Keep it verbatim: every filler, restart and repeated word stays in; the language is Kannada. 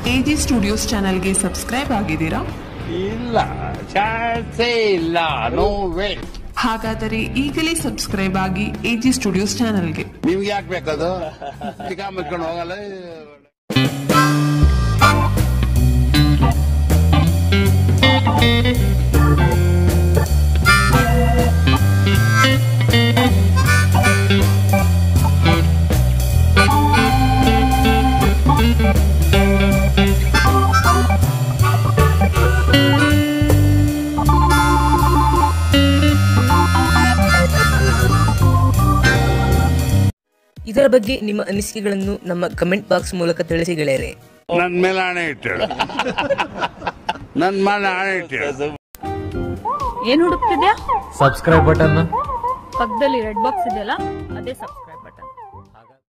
ಎಜಿ ಸ್ಟುಡಿಯೋಸ್ ಚಾನೆಲ್ಗೆ ಸಬ್ಸ್ಕ್ರೈಬ್ ಆಗಿದ್ದೀರಾ? ಇಲ್ಲ, ಚಾನ್ಸೇ ಇಲ್ಲ. No way. ಹಾಗಾದರೆ ಈಗಲೇ ಸಬ್ಸ್ಕ್ರೈಬ್ ಆಗಿ ಎಜಿ ಸ್ಟುಡಿಯೋಸ್ ಚಾನೆಲ್ಗೆ. ನಿಮ್ಗೆ ಯಾಕೆ ಬೇಕದು? ಚಿಕ್ಕ ಮುಚ್ಕೊಂಡು ಹೋಗಲ್ಲ. ಇದರ ಬಗ್ಗೆ ನಿಮ್ಮ ಅನಿಸಿಕೆಗಳನ್ನು ನಮ್ಮ ಕಮೆಂಟ್ ಬಾಕ್ಸ್ ಮೂಲಕ ತಿಳಿಸಿ ಗೆಳೆಯರೆ. ನನ್ನ ಮೇಲೆ ಆಣೆ ಇಟ್ಟಳು. ನನ್ನ ಮೇಲೆ ಆಣೆ ಇಟ್ಟಳು. ಏನ್ ಹುಡುಕ್ತಿದ್ಯಾ? ಸಬ್ಸ್ಕ್ರೈಬ್ ಬಟನ್ ಪಕ್ಕದಲ್ಲಿ ರೆಡ್ ಬಾಕ್ಸ್ ಇದೆಯಲ್ಲ, ಅದೇ ಸಬ್ಸ್ಕ್ರೈಬ್.